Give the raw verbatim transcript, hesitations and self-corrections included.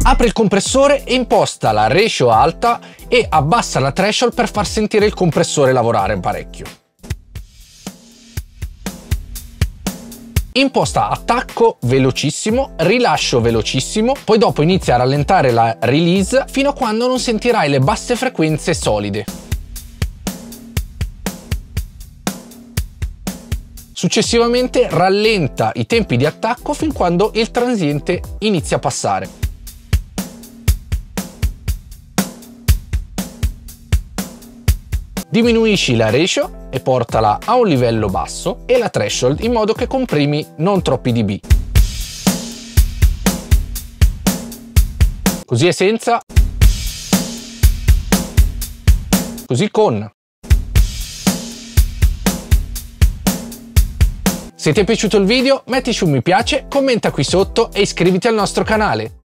Apri il compressore e imposta la ratio alta e abbassa la threshold per far sentire il compressore lavorare parecchio. Imposta attacco velocissimo, rilascio velocissimo, poi dopo inizia a rallentare la release fino a quando non sentirai le basse frequenze solide. Successivamente rallenta i tempi di attacco fin quando il transiente inizia a passare. Diminuisci la ratio e portala a un livello basso e la threshold in modo che comprimi non troppi dB. Così è senza, così con. Se ti è piaciuto il video, mettici un mi piace, commenta qui sotto e iscriviti al nostro canale.